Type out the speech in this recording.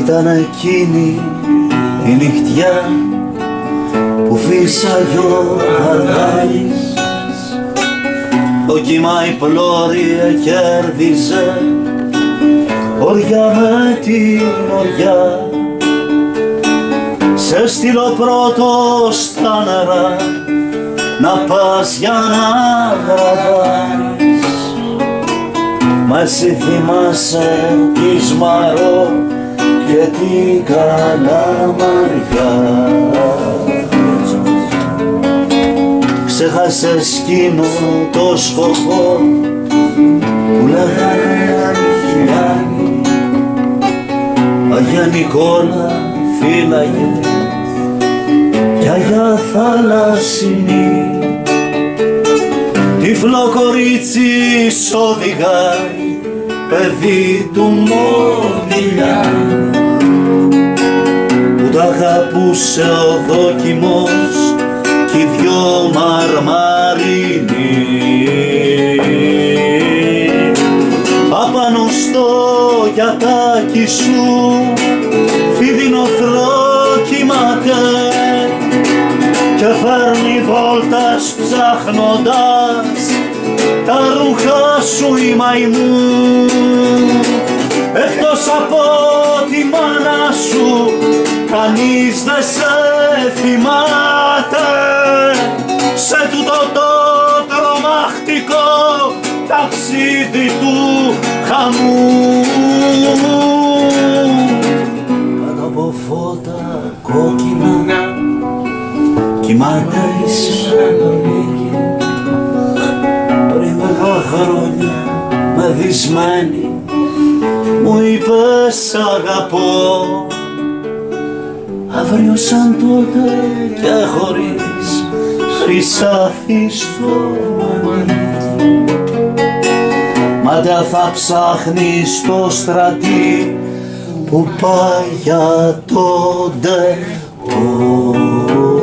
Ήταν εκείνη η νυχτιά που φύσαγε ο Βαρδάλης, το κύμα η πλώρη κέρδιζε οριά με την οριά. Σε στείλω πρώτο στα νερά να πας για να γραβάρεις, μα εσύ θυμάσαι τη Σμαρό και την Καλαμαριά. Ξέχασες εκείνο το σκοπό που λέγανε Αρχιάνη, Αγία Νικόλα φύλαγε κι Αγιά Θαλασσινή. Τυφλό κορίτσι σ' οδηγάει, παιδί του Μοντιλιά, που τα αγαπούσε ο δόκιμος κι οι δυο μαρμαρινοί. Απάνω στο γιατάκι σου φίδινο θρόκιματε και φέρνει βόλτας ψάχνοντας τα ρούχα σου η μαϊμού. Εκτός από τη μάνα σου κανείς δεν σε θυμάται σε τούτο το τρομακτικό ταξίδι του χαμού. Κάτω από φώτα κόκκινα κοιμάται η Θεσσαλονίκη, πριν 10 χρόνια μεθυσμένη μου είπες αγαπώ. Αύριο σαν τότε και χωρίς χρυσάφι στο μανίκι, μάτια θα ψάχνεις το στρατή που πάει για τον ντεπό.